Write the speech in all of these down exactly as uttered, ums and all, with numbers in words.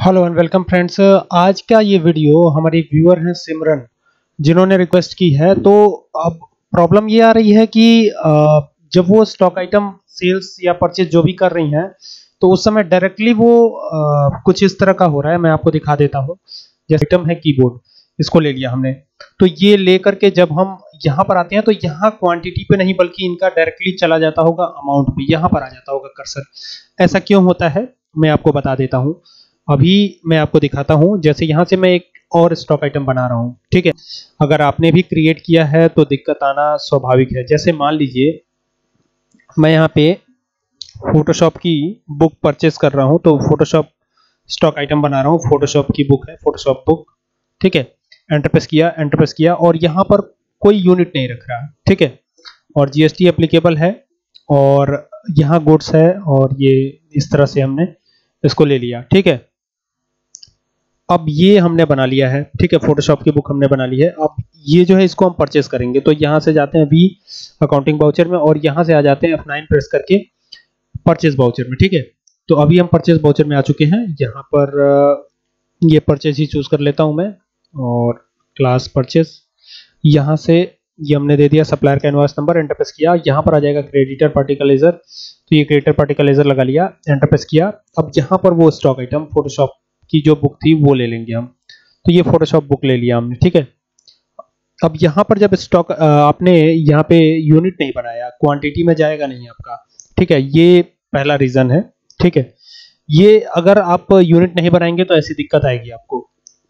Hello and welcome friends. आज का ये वीडियो हमारे एक व्यूअर हैं सिमरन, जिन्होंने रिक्वेस्ट की है। तो अब प्रॉब्लम ये आ रही है कि अ, जब वो स्टॉक आइटम सेल्स या परचेज जो भी कर रही हैं, तो उस समय डायरेक्टली वो अ, कुछ इस तरह का हो रहा है। मैं आपको दिखा देता हूँ। जैसे आइटम है कीबोर्ड, इसको ले लिया हमने। तो ये ले करके जब हम यहाँ पर आते हैं तो यहाँ क्वांटिटी पे नहीं बल्कि इनका डायरेक्टली चला जाता होगा अमाउंट पे, यहाँ पर आ जाता होगा कर्सर। ऐसा क्यों होता है मैं आपको बता देता हूँ। अभी मैं आपको दिखाता हूं। जैसे यहां से मैं एक और स्टॉक आइटम बना रहा हूं, ठीक है। अगर आपने भी क्रिएट किया है तो दिक्कत आना स्वाभाविक है। जैसे मान लीजिए मैं यहां पे फोटोशॉप की बुक परचेस कर रहा हूं, तो फोटोशॉप स्टॉक आइटम बना रहा हूं। फोटोशॉप की बुक है, फोटोशॉप बुक, ठीक है। एंटर प्रेस किया, एंटर प्रेस किया और यहां पर कोई यूनिट नहीं रख रहा, ठीक है। और जीएसटी एप्लीकेबल है और यहाँ गुड्स है और ये इस तरह से हमने इसको ले लिया, ठीक है। अब ये हमने बना लिया है, ठीक है। फोटोशॉप की बुक हमने बना ली है। अब ये जो है इसको हम परचेस करेंगे, तो यहां से जाते हैं वी अकाउंटिंग वाउचर में और यहां से आ जाते हैं एफ नाइन प्रेस करके परचेस वाउचर में, ठीक है। तो अभी हम परचेस वाउचर में आ चुके हैं। यहाँ पर ये परचेस ही चूज कर लेता हूं मैं और क्लास परचेस। यहाँ से ये हमने दे दिया सप्लायर का इनवॉइस नंबर, एंटर प्रेस किया। यहाँ पर आ जाएगा क्रेडिटर पार्टिकल लेजर, तो ये क्रेडिटर पार्टिकल लेजर लगा लिया, एंटर प्रेस किया। अब यहाँ पर वो स्टॉक आइटम फोटोशॉप की जो बुक थी वो ले लेंगे हम। तो ये फोटोशॉप बुक ले लिया हमने, ठीक है। अब यहाँ पर जब स्टॉक आपने यहाँ पे यूनिट नहीं बनाया, क्वांटिटी में जाएगा नहीं आपका, ठीक है। ये पहला रीजन है, ठीक है। ये अगर आप यूनिट नहीं बनाएंगे तो ऐसी दिक्कत आएगी आपको।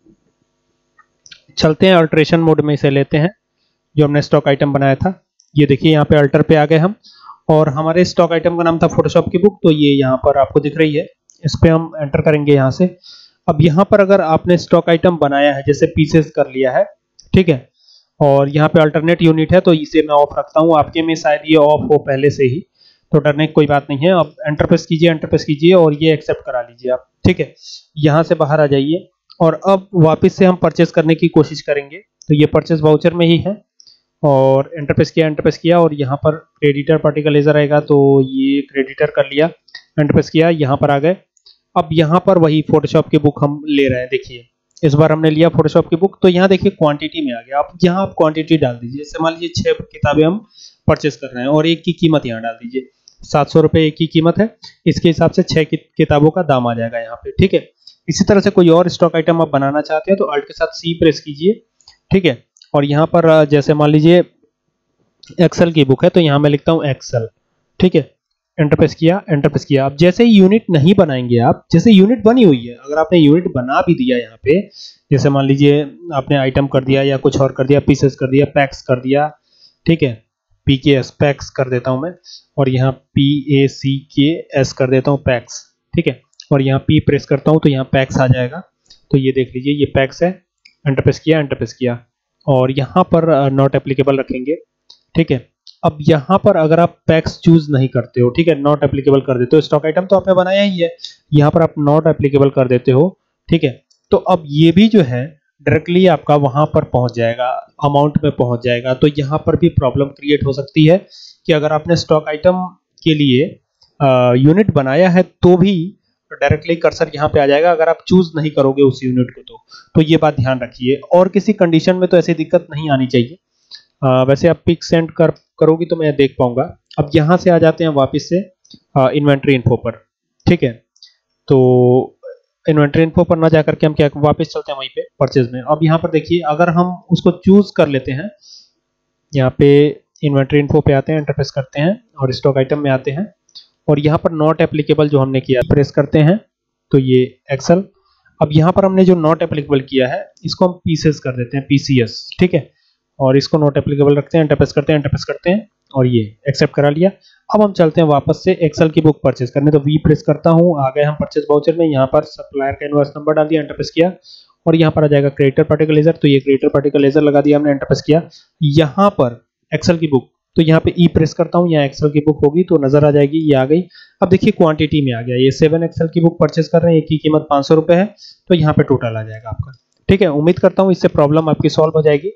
चलते हैं अल्टरेशन मोड में, इसे लेते हैं जो हमने स्टॉक आइटम बनाया था। ये देखिए यहाँ पे अल्टर पे आ गए हम और हमारे स्टॉक आइटम का नाम था फोटोशॉप की बुक, तो ये यहाँ पर आपको दिख रही है। इस पे हम एंटर करेंगे यहाँ से। अब यहाँ पर अगर आपने स्टॉक आइटम बनाया है, जैसे पीसेस कर लिया है, ठीक है, और यहाँ पे अल्टरनेट यूनिट है, तो इसे मैं ऑफ रखता हूँ। आपके में शायद ये ऑफ हो पहले से ही, तो डरने की कोई बात नहीं है। अब एंटर प्रेस कीजिए, एंटर प्रेस कीजिए और ये एक्सेप्ट करा लीजिए आप, ठीक है। यहाँ से बाहर आ जाइए और अब वापस से हम परचेस करने की कोशिश करेंगे। तो ये परचेस वाउचर में ही है और एंटर प्रेस किया, एंटर प्रेस किया और यहाँ पर क्रेडिटर पार्टिकल लेजर आएगा, तो ये क्रेडिटर कर लिया, एंटर प्रेस किया, यहाँ पर आ गए। अब यहाँ पर वही फोटोशॉप की बुक हम ले रहे हैं। देखिए इस बार हमने लिया फोटोशॉप की बुक, तो यहाँ देखिए क्वांटिटी में आ गया। आप यहाँ आप क्वांटिटी डाल दीजिए। जैसे मान लीजिए छह किताबें हम परचेस कर रहे हैं और एक की कीमत यहाँ डाल दीजिए। सात सौ रुपये एक की कीमत है, इसके हिसाब से छह कि, किताबों का दाम आ जाएगा यहाँ पे, ठीक है। इसी तरह से कोई और स्टॉक आइटम आप बनाना चाहते हैं तो अल्ट के साथ सी प्रेस कीजिए, ठीक है। और यहाँ पर जैसे मान लीजिए एक्सेल की बुक है, तो यहाँ मैं लिखता हूँ एक्सेल, ठीक है। एंटर प्रेस किया, एंटर प्रेस किया। अब जैसे यूनिट नहीं बनाएंगे आप, जैसे यूनिट बनी हुई है, अगर आपने यूनिट बना भी दिया यहाँ पे, जैसे मान लीजिए आपने आइटम कर दिया या कुछ और कर दिया, पीसेस कर दिया, पैक्स कर दिया, ठीक है। पी के एस पैक्स कर देता हूं मैं और यहाँ पी ए सी के एस कर देता हूँ पैक्स, ठीक है। और यहाँ पी प्रेस करता हूँ तो यहाँ पैक्स आ जाएगा। तो ये देख लीजिए ये पैक्स है। एंटर प्रेस किया, एंटर प्रेस किया और यहाँ पर नॉट एप्लीकेबल रखेंगे, ठीक है। अब यहाँ पर अगर आप पैक्स चूज नहीं करते हो, ठीक है, नॉट एप्लीकेबल कर देते हो, स्टॉक आइटम तो आपने बनाया ही है, यहाँ पर आप नॉट एप्लीकेबल कर देते हो, ठीक है। तो अब ये भी जो है डायरेक्टली आपका वहां पर पहुंच जाएगा, अमाउंट में पहुंच जाएगा। तो यहाँ पर भी प्रॉब्लम क्रिएट हो सकती है कि अगर आपने स्टॉक आइटम के लिए यूनिट बनाया है तो भी डायरेक्टली कर्सर यहाँ पे आ जाएगा, अगर आप चूज नहीं करोगे उस यूनिट को तो तो ये बात ध्यान रखिए। और किसी कंडीशन में तो ऐसी दिक्कत नहीं आनी चाहिए। आ, वैसे आप पिक सेंड कर करोगी तो मैं देख पाऊंगा। अब यहाँ से आ जाते हैं वापस से इन्वेंट्री इन्फो पर, ठीक है। तो इन्वेंट्री इन्फो पर ना जाकर के हम क्या वापस चलते हैं वहीं पे परचेज में। अब यहाँ पर देखिए अगर हम उसको चूज कर लेते हैं, यहाँ पे इन्वेंट्री इन्फो पे आते हैं, एंटर प्रेस करते हैं और स्टॉक आइटम में आते हैं और यहाँ पर नॉट एप्लीकेबल जो हमने किया प्रेस करते हैं, तो ये एक्सेल। अब यहाँ पर हमने जो नॉट एप्लीकेबल किया है इसको हम पीसेस कर देते हैं, पीसीएस, ठीक है। और इसको नॉट एप्लीकेबल रखते हैं, एंटर प्रेस करते हैं, एंटर प्रेस करते हैं और ये एक्सेप्ट करा लिया। अब हम चलते हैं वापस से एक्सेल की बुक परचेज करने, तो वी प्रेस करता हूं, आ गए हम परचेज वाउचर में। यहाँ पर सप्लायर का इनवॉइस नंबर डाल दिया, एंटर प्रेस किया और यहाँ पर आ जाएगा क्रेडिटर पार्टिकल लेजर, तो ये क्रेडिटर पार्टिकल लेजर लगा दिया हमने, एंटर प्रेस किया। यहाँ पर एक्सेल की बुक, तो यहाँ पे ई प्रेस करता हूँ, यहाँ एक्सेल की बुक होगी तो नजर आ जाएगी, ये आ गई। अब देखिए क्वांटिटी में आ गया, ये सेवन एक्सेल की बुक परचेज कर रहे हैं, एक की कीमत पाँच सौ रुपए है, तो यहाँ पे टोटल आ जाएगा आपका, ठीक है। उम्मीद करता हूँ इससे प्रॉब्लम आपकी सॉल्व हो जाएगी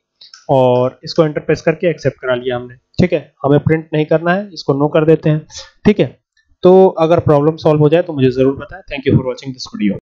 और इसको एंटर प्रेस करके एक्सेप्ट करा लिया हमने, ठीक है। हमें प्रिंट नहीं करना है, इसको नो कर देते हैं, ठीक है। तो अगर प्रॉब्लम सॉल्व हो जाए तो मुझे जरूर बताएं। Thank you for watching this video.